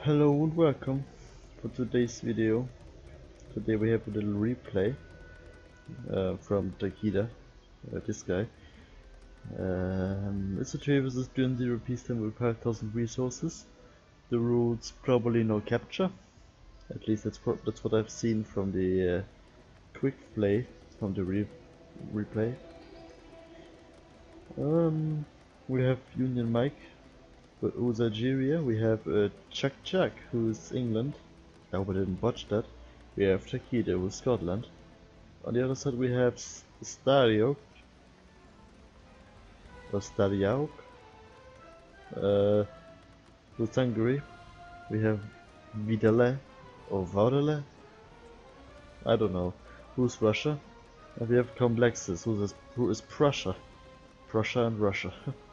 Hello and welcome for today's video. Today we have a little replay from Takeda, this guy. It's a 3 vs 0 peacetime with 5,000 resources. The rules probably no capture. At least that's what I've seen from the quick play, from the replay. We have Union Mike, who's Algeria. We have Chuck Chuck, who's England. I hope I didn't botch that. We have Takeda, who's Scotland. On the other side we have Stariok, or Stariauk, who's Hungary. We have Vidale, or Vaudele, I don't know, who's Russia. And we have Complexus, who is Prussia. Prussia and Russia.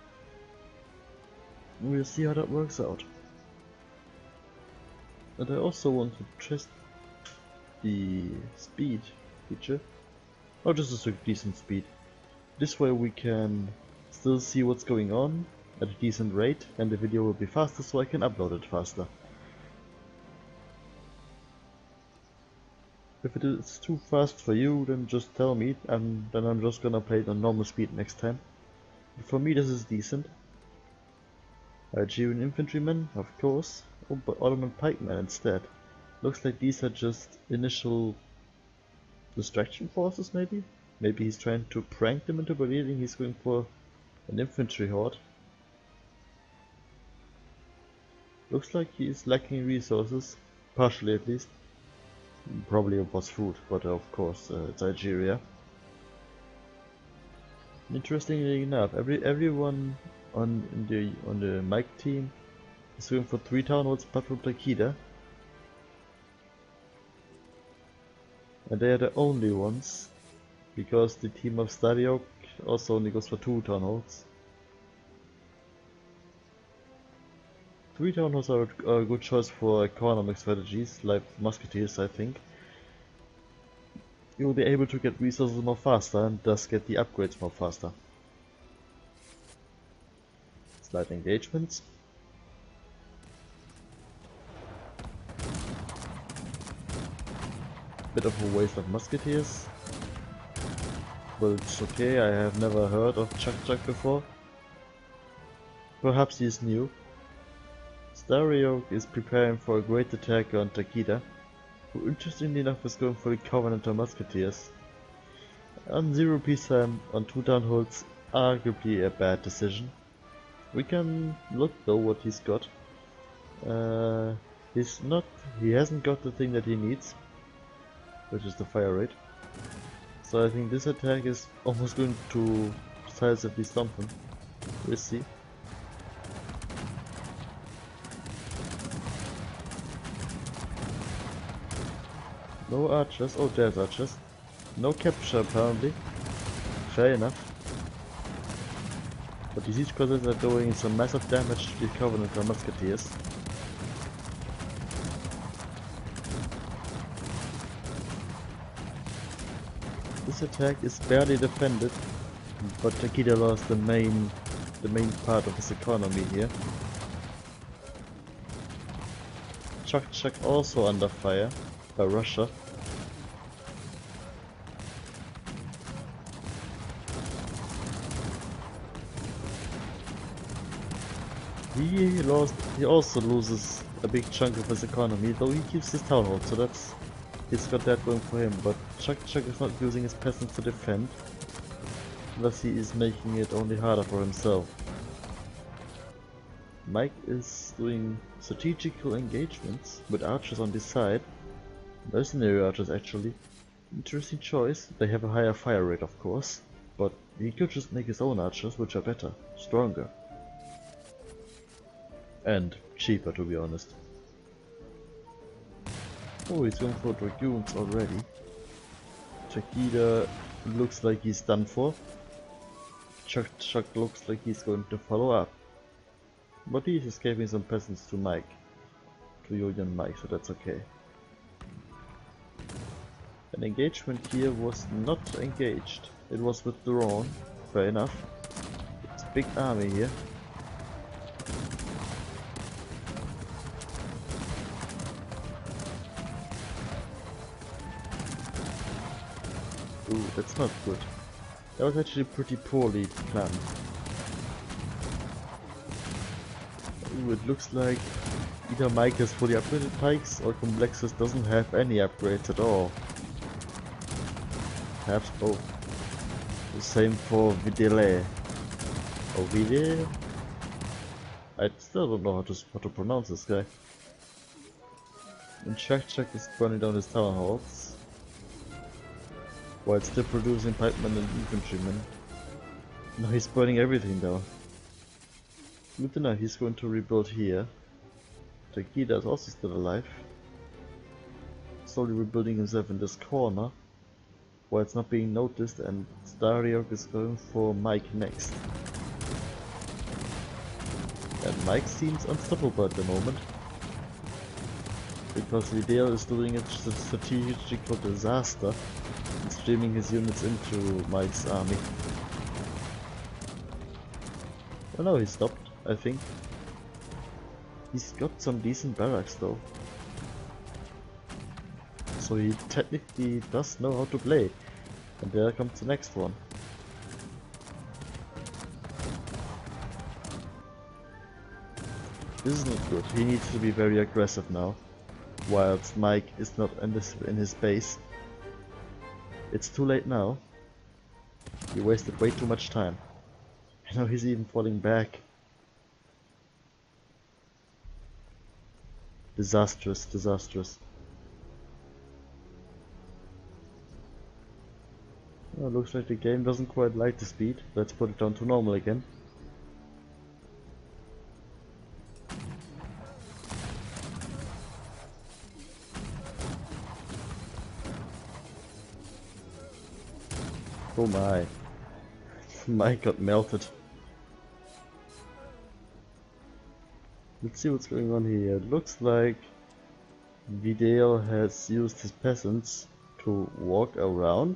We'll see how that works out. And I also want to test the speed feature. Oh, just a decent speed. This way we can still see what's going on at a decent rate, and the video will be faster so I can upload it faster. If it is too fast for you, then just tell me, and then I'm just gonna play it on normal speed next time. But for me this is decent. Algerian infantrymen, of course. Oh, but Ottoman pikemen instead. Looks like these are just initial distraction forces, maybe? Maybe he's trying to prank them into believing he's going for an infantry horde. Looks like he's lacking resources, partially at least. Probably it was food, but of course it's Algeria. Interestingly enough, everyone on the Mike team is going for 3 town halls apart from Takeda. And they are the only ones, because the team of Stariok also only goes for 2 town halls. 3 town halls are a good choice for economic strategies, like musketeers, I think. You'll be able to get resources more faster and thus get the upgrades more faster. Slight engagements. Bit of a waste of musketeers. But it's okay, I have never heard of Chuck Chuck before. Perhaps he is new. Stariok is preparing for a great attack on Takeda, who interestingly enough is going for the Covenanter musketeers. On 0 peacetime on 2 town halls, arguably a bad decision. We can look though what he's got. He hasn't got the thing that he needs, which is the fire rate. So I think this attack is almost going to decisively stomp him. We'll see. No archers. Oh, there's archers. No capture apparently. Fair enough. But the siege cruisers are doing some massive damage to the Covenanter musketeers. This attack is barely defended, but Takeda lost the main part of his economy here. Chuck Chuck also under fire by Russia. He also loses a big chunk of his economy, though he keeps his town hall, so he's got that going for him. But Chuck Chuck is not using his peasants to defend, thus he is making it only harder for himself. Mike is doing strategical engagements with archers on this side, mercenary archers actually. Interesting choice. They have a higher fire rate of course, but he could just make his own archers, which are better, stronger. And cheaper, to be honest. Oh, he's going for dragoons already. Takeda looks like he's done for. Chuck Chuck looks like he's going to follow up. But he's escaping some peasants to Mike. To Union Mike, so that's okay. An engagement here was not engaged. It was withdrawn. Fair enough. It's a big army here. Ooh, that's not good. That was actually pretty poorly planned. Ooh, it looks like either Mike has fully upgraded pikes or Complexus doesn't have any upgrades at all. Perhaps both. The same for Videle. Or Vide? I still don't know how to pronounce this guy. And Shak is burning down his tower halls, while it's still producing pikemen and infantrymen. Now he's burning everything down. Good to know, he's going to rebuild here. Takeda is also still alive. Slowly rebuilding himself in this corner, while it's not being noticed, and Stariok is going for Mike next. And Mike seems unstoppable at the moment, because Videl is doing a strategical disaster and streaming his units into Mike's army. Oh no, he stopped, I think. He's got some decent barracks though. So he technically does know how to play. And there comes the next one. This is not good. He needs to be very aggressive now, whilst Mike is not in his base. It's too late now. He wasted way too much time. And now he's even falling back. Disastrous, disastrous. Well, looks like the game doesn't quite like the speed. Let's put it down to normal again. Oh my. Mike got melted. Let's see what's going on here. It looks like Videl has used his peasants to walk around,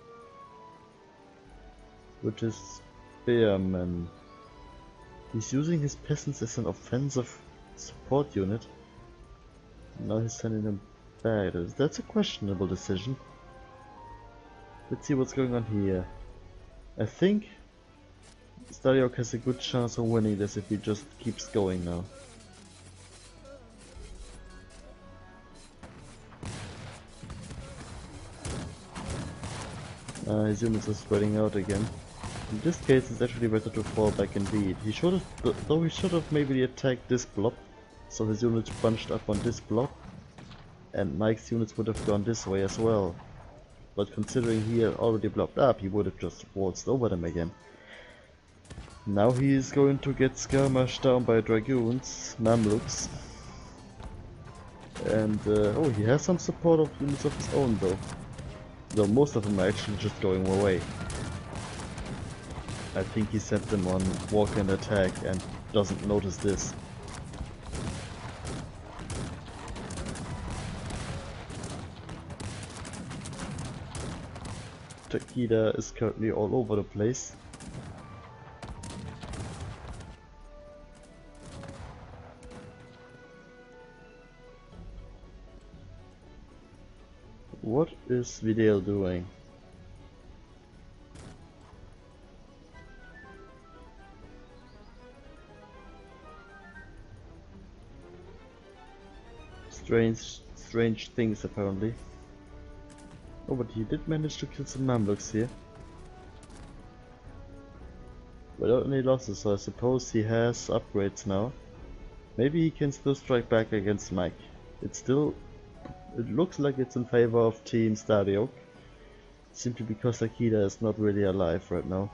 which is spearmen. He's using his peasants as an offensive support unit. Now he's sending them back. That's a questionable decision. Let's see what's going on here. I think Stariok has a good chance of winning this if he just keeps going now. His units are spreading out again. In this case, it's actually better to fall back indeed. He should have, though he should have maybe attacked this blob, so his units bunched up on this blob, and Mike's units would have gone this way as well. But considering he had already blocked up, he would have just waltzed over them again. Now he is going to get skirmished down by dragoons, Mamluks. And, oh, he has some support of units of his own though. Though most of them are actually just going away. I think he sent them on walk and attack and doesn't notice this. Takeda is currently all over the place. What is Videl doing? Strange things apparently. Oh, but he did manage to kill some Mamluks here. Without any losses, so I suppose he has upgrades now. Maybe he can still strike back against Mike. It looks like it's in favor of Team Stariok, simply because Akita is not really alive right now.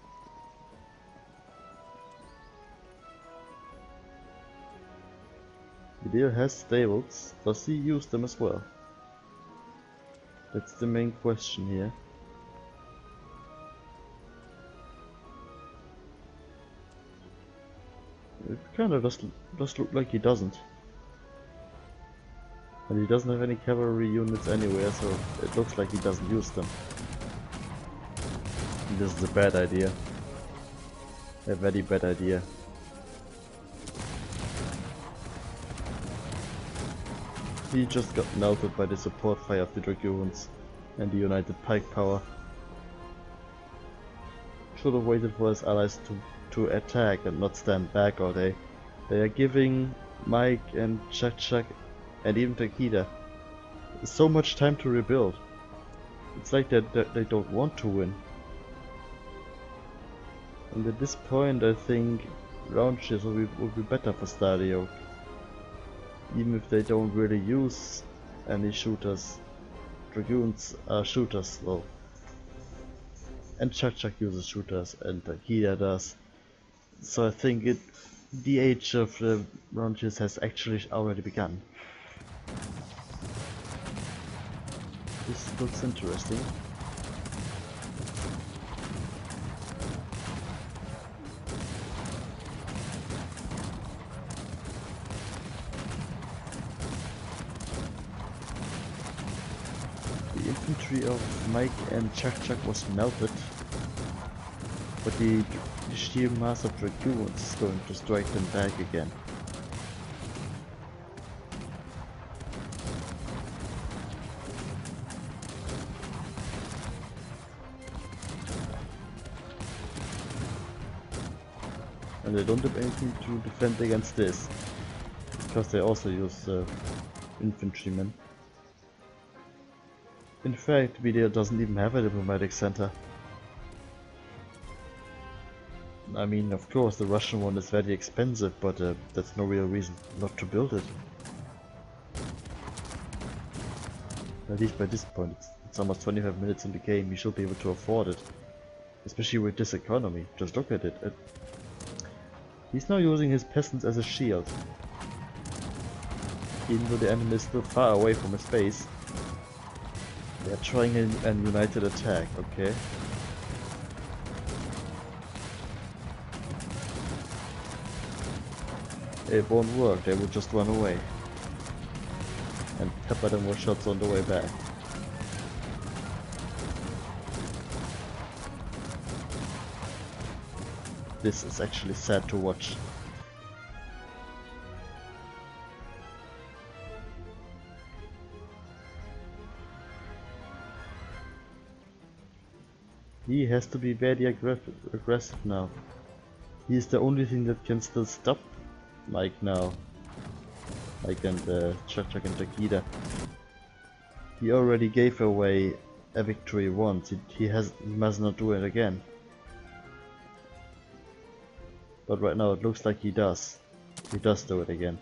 Videl has stables. Does he use them as well? That's the main question here. It kinda does look like he doesn't. And he doesn't have any cavalry units anywhere, so it looks like he doesn't use them. And this is a bad idea. A very bad idea. He just got melted by the support fire of the dragoons and the united pike power. should have waited for his allies to attack and not stand back all day. They are giving Mike and Chak and even Takeda so much time to rebuild. It's like that they don't want to win. And at this point I think round shields would be better for Starry Oak. Even if they don't really use any shooters. Dragoons are shooters though. And Chak uses shooters and Takeda does. So I think the age of the round shields has actually already begun. This looks interesting. The infantry of Mike and Chak was melted, but the sheer mass of Dragoons is going to strike them back again. And they don't have anything to defend against this, because they also use infantrymen. In fact, Video doesn't even have a diplomatic center. I mean, of course, the Russian one is very expensive, but that's no real reason not to build it. At least by this point, it's almost 25 minutes in the game, you should be able to afford it. Especially with this economy, just look at it. He's now using his peasants as a shield. Even though the enemy is still far away from his base. They're trying an united attack, okay. It won't work, they will just run away. And pepper them with shots on the way back. This is actually sad to watch. He has to be very aggressive now. He is the only thing that can still stop Mike now. Mike and Chak and Takeda. He already gave away a victory once. He must not do it again. But right now it looks like he does. He does do it again.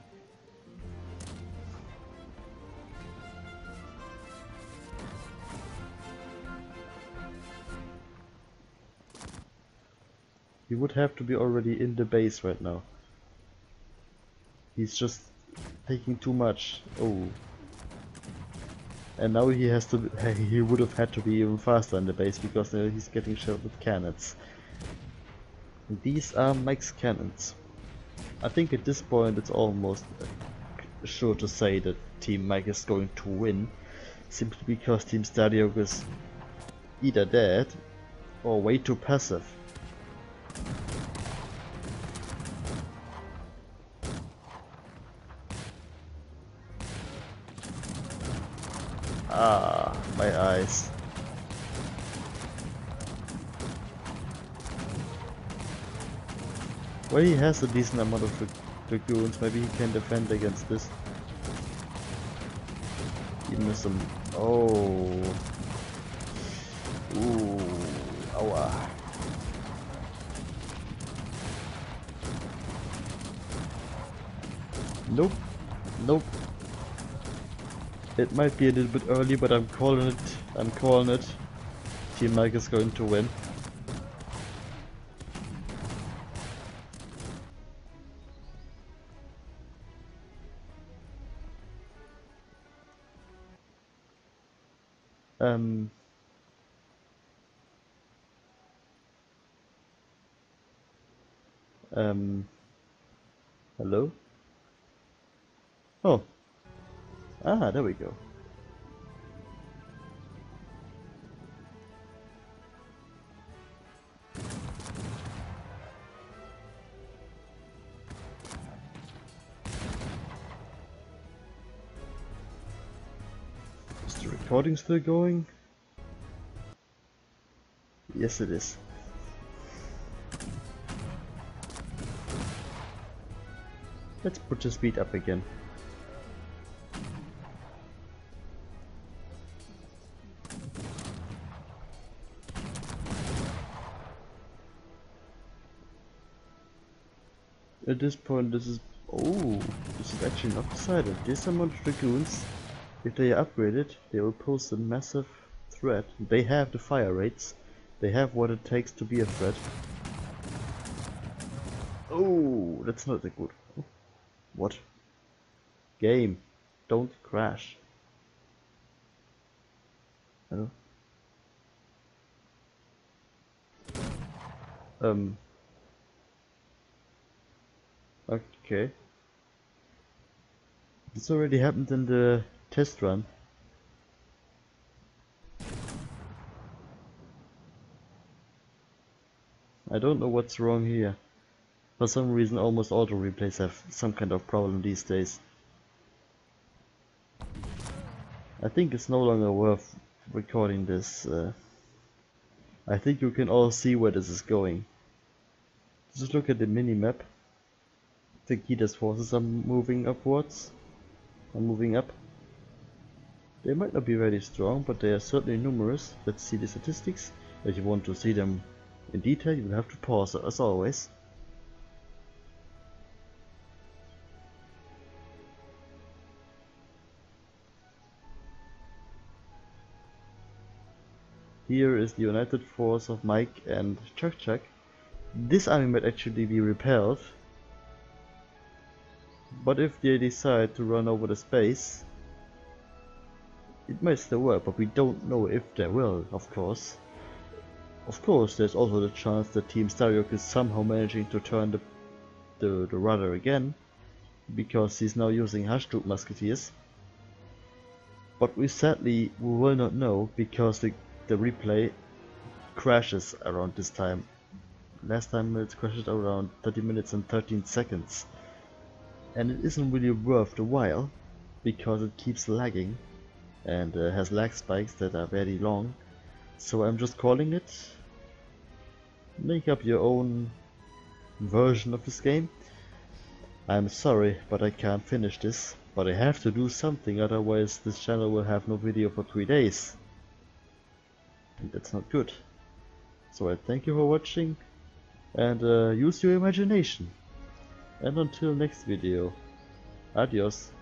He would have to be already in the base right now. He's just taking too much. Oh. And now he has to. He would have had to be even faster in the base because he's getting shelled with cannons. And these are Mike's cannons. I think at this point it's almost sure to say that Team Mike is going to win, simply because Team Starry Oak is either dead or way too passive. Ah, my eyes. Well, he has a decent amount of dragoons, maybe he can defend against this. Even with some... Oh... Ooh... Aua... Nope. Nope. It might be a little bit early, but I'm calling it. I'm calling it. Team Mike is going to win. Hello? Oh. Ah, there we go. Is the recording still going? Yes, it is. Let's put the speed up again. At this point, this is actually not decided. This amount of dragoons, if they are upgraded, they will pose a massive threat. They have the fire rates. They have what it takes to be a threat. Oh, that's not that good. What? Game, don't crash. Hello? Okay. This already happened in the test run. I don't know what's wrong here. For some reason almost auto replays have some kind of problem these days. I think it's no longer worth recording this. I think you can all see where this is going. Just look at the mini-map. Takeda's forces are moving upwards. Are moving up. They might not be very strong, but they are certainly numerous. Let's see the statistics. If you want to see them in detail, you will have to pause as always. Here is the united force of Mike and Chuck. This army might actually be repelled. But if they decide to run over the space, it might still work, but we don't know if they will, of course. Of course, there's also the chance that Team Starryok is somehow managing to turn the rudder again, because he's now using Hashtroop musketeers. But we will not know, because the replay crashes around this time. Last time it crashed around 30 minutes and 13 seconds. And it isn't really worth the while, because it keeps lagging and has lag spikes that are very long. So I'm just calling it. Make up your own version of this game. I'm sorry, but I can't finish this. But I have to do something, otherwise this channel will have no video for 3 days. And that's not good. So I thank you for watching, and use your imagination. And until next video, adios.